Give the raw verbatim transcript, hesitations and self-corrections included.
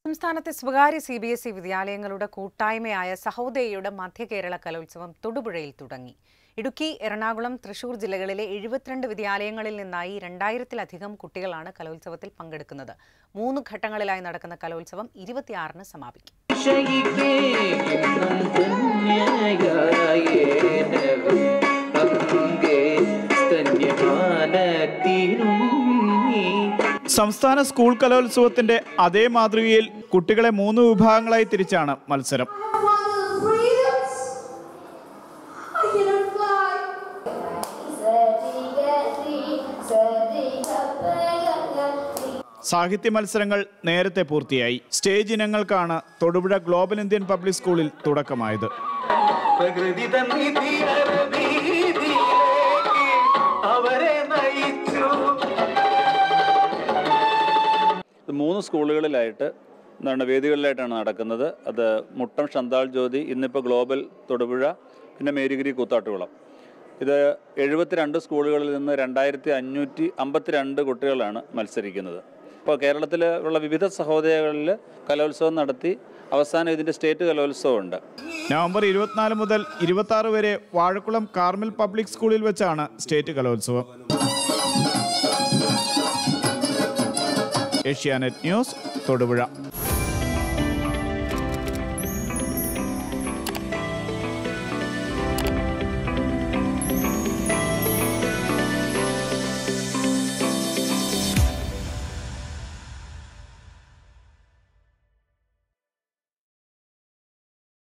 സംസ്ഥാനത്തെ സ്വകാര്യ C B S E വിദ്യാലയങ്ങളുടെ കൂട്ടായ്മയായ സഹോദയയുടെ മധ്യകേരള കലോത്സവം തൊടുപുഴയിൽ തുടങ്ങി. ഇടുക്കി, എറണാകുളം, തൃശൂർ ജില്ലകളിലെ എഴുപത്തിരണ്ട് വിദ്യാലയങ്ങളിൽ നിന്നായി രണ്ടായിരത്തിലധികം കുട്ടികളാണ് കലോത്സവത്തിൽ പങ്കെടുക്കുന്നത്. മൂന്ന് ഘട്ടങ്ങളിലായി നടക്കുന്ന കലോത്സവം ഇരുപത്തിയാറിന് സമാപിക്കും. സംസ്ഥാന സ്കൂൾ കലോത്സവത്തിന്റെ അതേ മാതൃകയിൽ കുട്ടികളെ മൂന്ന് വിഭാഗങ്ങളായി തിരിച്ചാണ് മത്സരം. സാഹിത്യ മത്സരങ്ങൾ നേരത്തെ പൂർത്തിയായി. സ്റ്റേജ് ഇനങ്ങൾക്കാണ് തൊടുപുഴ ഗ്ലോബൽ ഇന്ത്യൻ പബ്ലിക് സ്കൂളിൽ തുടക്കമായത്. മൂന്ന് സ്കൂളുകളിലായിട്ട് എന്താണ് വേദികളിലായിട്ടാണ് നടക്കുന്നത്. അത് മുട്ടം ഷന്താൾ ജ്യോതി, ഇന്നിപ്പോൾ ഗ്ലോബൽ തൊടുപുഴ, പിന്നെ മേരിഗിരി കൂത്താട്ടുകുളം. ഇത് എഴുപത്തിരണ്ട് സ്കൂളുകളിൽ നിന്ന് രണ്ടായിരത്തി അഞ്ഞൂറ്റി അമ്പത്തിരണ്ട് കുട്ടികളാണ് മത്സരിക്കുന്നത്. ഇപ്പോൾ കേരളത്തിൽ ഉള്ള വിവിധ സഹോദയകളിൽ കലോത്സവം നടത്തി അവസാനം ഇതിൻ്റെ സ്റ്റേറ്റ് കലോത്സവമുണ്ട്. നവംബർ ഇരുപത്തിനാല് മുതൽ ഇരുപത്തി ആറ് വരെ വാഴക്കുളം കാർമൽ പബ്ലിക് സ്കൂളിൽ വെച്ചാണ് സ്റ്റേറ്റ് കലോത്സവം. ഏഷ്യാനെറ്റ് ന്യൂസ്, തൊടുപുഴ.